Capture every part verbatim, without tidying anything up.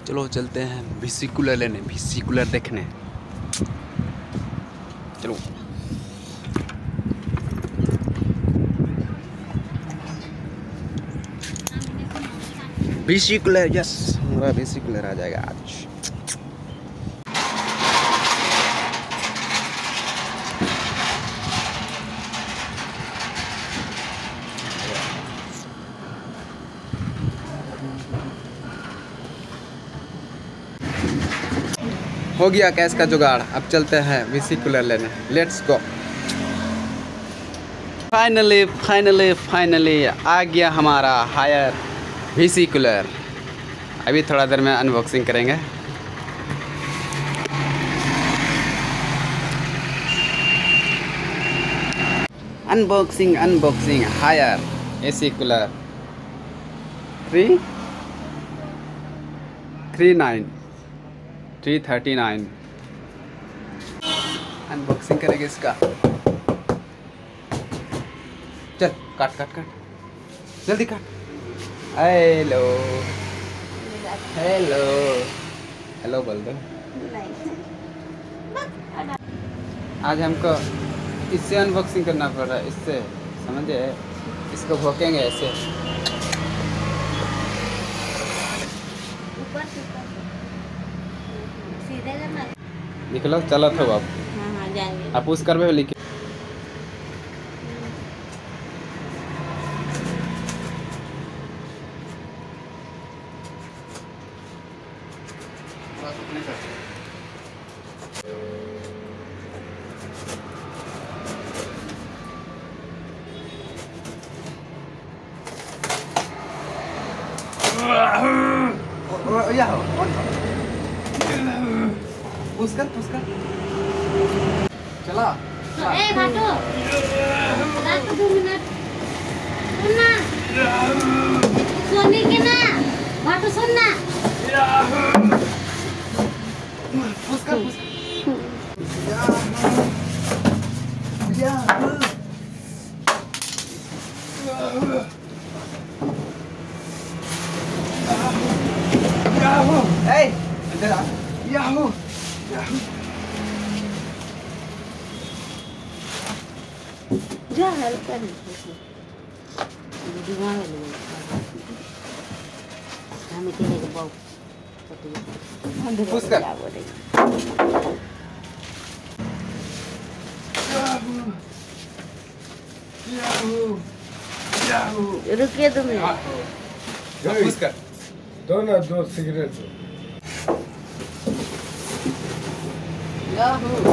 चलो चलते हैं वीसी कूलर लेने, वीसी कूलर देखने। चलो वीसी कूलर, यस हमारा वीसी कूलर आ जाएगा आज। हो गया कैश का जुगाड़, अब चलते हैं वीसी कूलर लेने। Let's go. Finally finally finally आ गया हमारा हायर वीसी कूलर। अभी थोड़ा देर में अनबॉक्सिंग करेंगे। Unboxing unboxing Haier AC cooler three three nine three thirty nine. Unboxing करेंगे इसका। चल काट काट काट जल्दी काट। हेलो हेलो हेलो बोल दो। आज हमको इससे अनबॉक्सिंग करना पड़ रहा है, इससे समझे। इसको भोंकेंगे ऐसे। लिख लो चलो तो आप। हाँ हाँ जाएंगे। आप उस करवे लिख। या हो पुस्कर पुस्कर चला। ए भाटो रात को दो मिनट सुनना सोनी के ना भाटो सुनना पुस्कर पुस्कर या याहू ए इधर आ। याहू याहू जा हेल्प कर दिमाग में हमें के लिए बहुत पुस्कर याहू याहू रुकिए तुम पुस्कर दो ना दो cigarette. Yahoo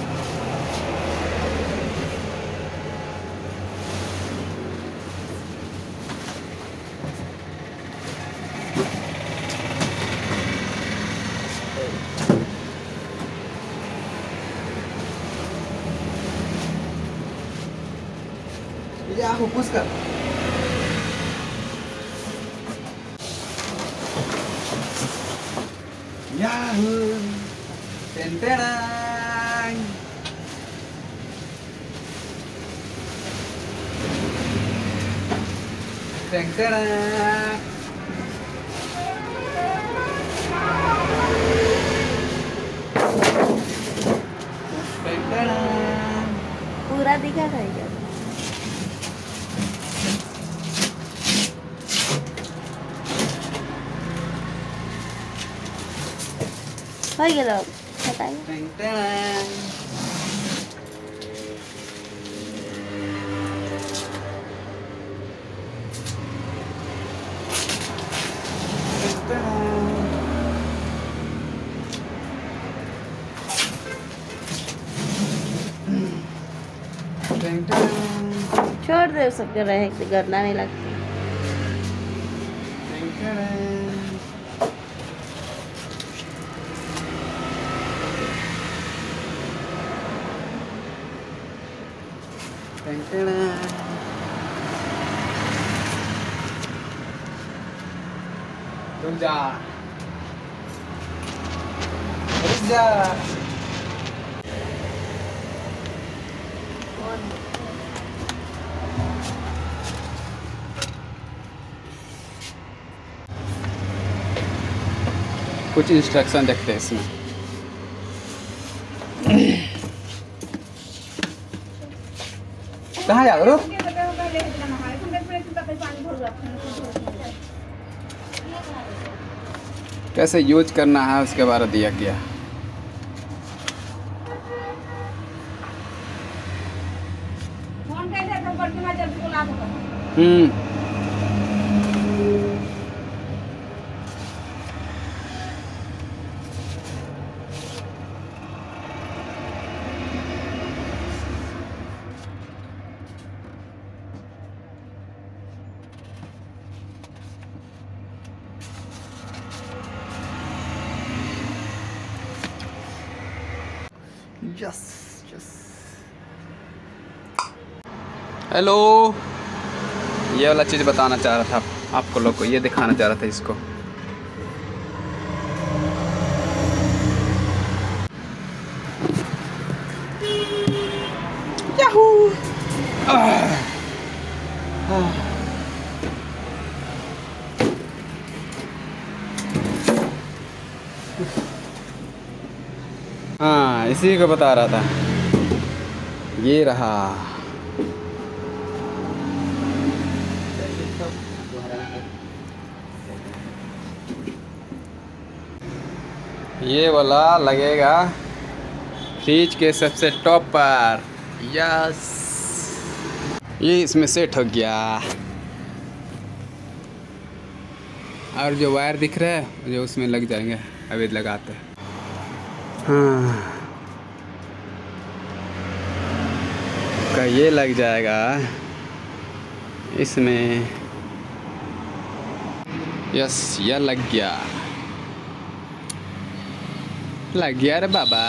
yahoo Pushkar yahoo टेंटेनांग टेंटेनांग टेंटेनांग पूरा दिखा था क्या हो गया बताइए। टेंटेनांग छोड़ दे सब जो रहे गंदा नहीं लगता। रुक जा रुक जा। कुछ इंस्ट्रक्शन देखते हैं इसमें। कहाँ जा रहे हो? कैसे यूज करना है उसके बारे में दिया गया। हम्म यस यस। हेलो, ये वाला चीज़ बताना चाह रहा था आपको लोग को, ये दिखाना चाह रहा था इसको। याहू! आह! आह! हाँ, इसी को बता रहा था। ये रहा। ये वाला लगेगा फ्रिज के सबसे टॉप पर। यस, ये इसमें सेट हो गया। और जो वायर दिख रहा है जो उसमें लग जाएंगे, अभी लगाते हैं। हाँ, का ये लग जाएगा इसमें। यस, यह लग गया, लग गया रे बाबा।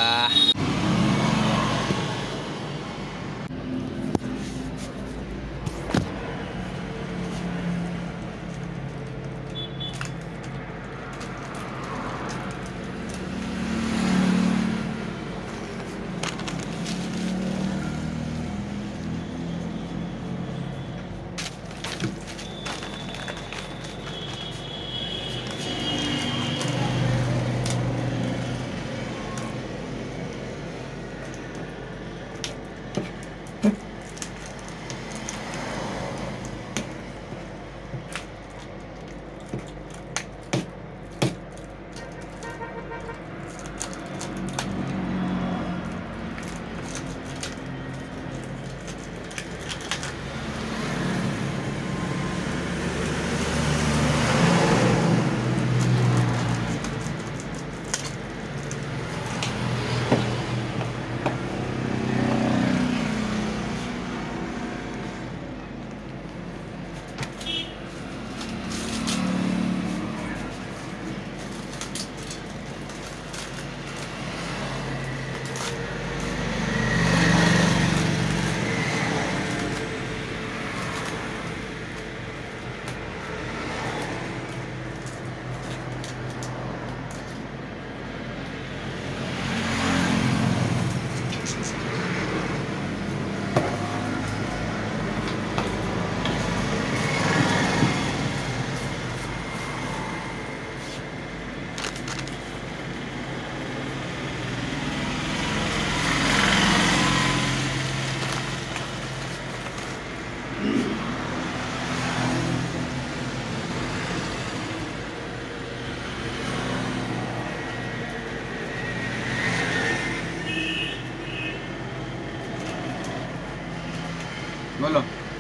बोलो।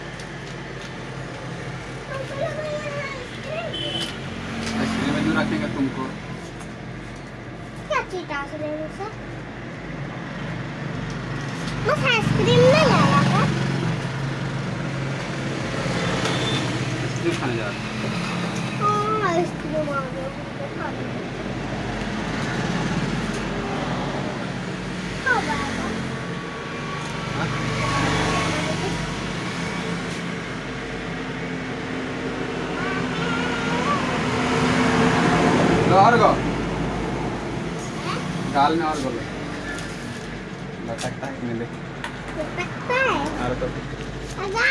आइसक्रीम में जो रखेंगे तुमको क्या चीज डाल रहे हो सर? बस आइसक्रीम नहीं लाया था। आइसक्रीम खाने जा रहे हैं। हाँ, आइसक्रीम आ गया, खा लो। हाँ बाबा। और गो गाल में और बोलो, लटकता है मिले लटकता है और तो लटकता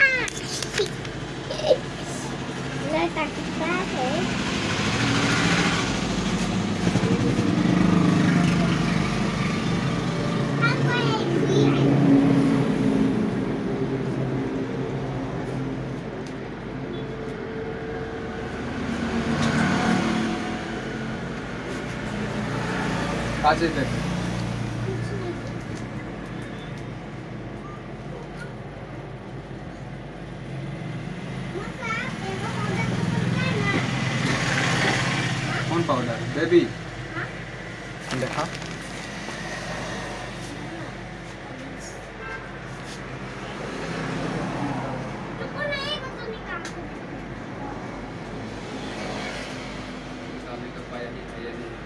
है। आज इधर कौन पाउडर बेबी देखा निकालने का पाया नहीं, पाया नहीं।